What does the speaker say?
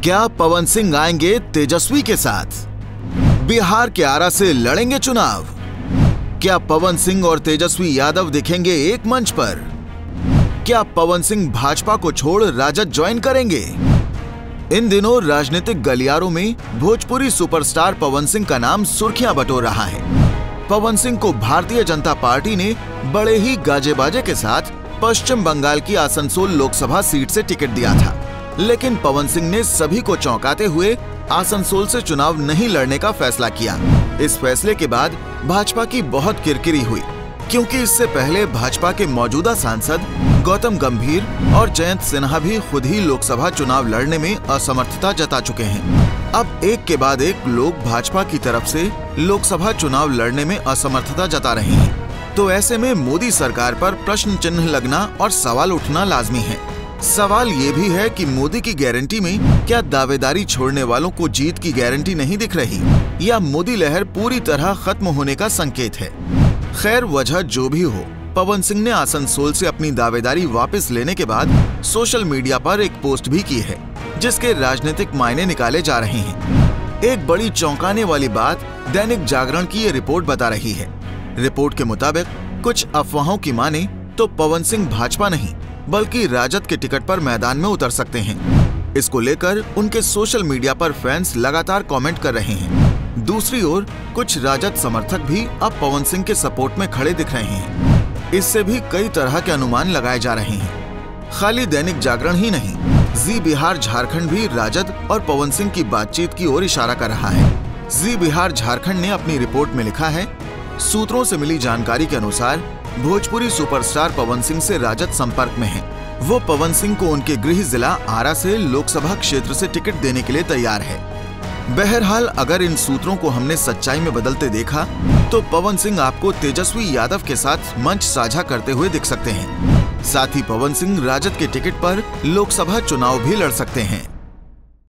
क्या पवन सिंह आएंगे तेजस्वी के साथ? बिहार के आरा से लड़ेंगे चुनाव? क्या पवन सिंह और तेजस्वी यादव दिखेंगे एक मंच पर? क्या पवन सिंह भाजपा को छोड़ राजद ज्वाइन करेंगे? इन दिनों राजनीतिक गलियारों में भोजपुरी सुपरस्टार पवन सिंह का नाम सुर्खियां बटोर रहा है। पवन सिंह को भारतीय जनता पार्टी ने बड़े ही गाजे बाजे के साथ पश्चिम बंगाल की आसनसोल लोकसभा सीट से टिकट दिया था, लेकिन पवन सिंह ने सभी को चौंकाते हुए आसनसोल से चुनाव नहीं लड़ने का फैसला किया। इस फैसले के बाद भाजपा की बहुत किरकिरी हुई, क्योंकि इससे पहले भाजपा के मौजूदा सांसद गौतम गंभीर और जयंत सिन्हा भी खुद ही लोकसभा चुनाव लड़ने में असमर्थता जता चुके हैं। अब एक के बाद एक लोग भाजपा की तरफ से लोकसभा चुनाव लड़ने में असमर्थता जता रहे हैं। तो ऐसे में मोदी सरकार पर प्रश्न चिन्ह लगना और सवाल उठना लाजमी है। सवाल ये भी है कि मोदी की गारंटी में क्या दावेदारी छोड़ने वालों को जीत की गारंटी नहीं दिख रही, या मोदी लहर पूरी तरह खत्म होने का संकेत है। खैर, वजह जो भी हो, पवन सिंह ने आसनसोल से अपनी दावेदारी वापस लेने के बाद सोशल मीडिया पर एक पोस्ट भी की है, जिसके राजनीतिक मायने निकाले जा रहे हैं। एक बड़ी चौंकाने वाली बात दैनिक जागरण की ये रिपोर्ट बता रही है। रिपोर्ट के मुताबिक कुछ अफवाहों की माने तो पवन सिंह भाजपा नहीं बल्कि राजद के टिकट पर मैदान में उतर सकते हैं। इसको लेकर उनके सोशल मीडिया पर फैंस लगातार कमेंट कर रहे हैं। दूसरी ओर कुछ राजद समर्थक भी अब पवन सिंह के सपोर्ट में खड़े दिख रहे हैं। इससे भी कई तरह के अनुमान लगाए जा रहे हैं। खाली दैनिक जागरण ही नहीं, जी बिहार झारखंड भी राजद और पवन सिंह की बातचीत की ओर इशारा कर रहा है। जी बिहार झारखंड ने अपनी रिपोर्ट में लिखा है, सूत्रों से मिली जानकारी के अनुसार भोजपुरी सुपरस्टार पवन सिंह से राजद संपर्क में है। वो पवन सिंह को उनके गृह जिला आरा से लोकसभा क्षेत्र से टिकट देने के लिए तैयार है। बहरहाल, अगर इन सूत्रों को हमने सच्चाई में बदलते देखा तो पवन सिंह आपको तेजस्वी यादव के साथ मंच साझा करते हुए दिख सकते हैं। साथ ही पवन सिंह राजद के टिकट पर लोकसभा चुनाव भी लड़ सकते हैं।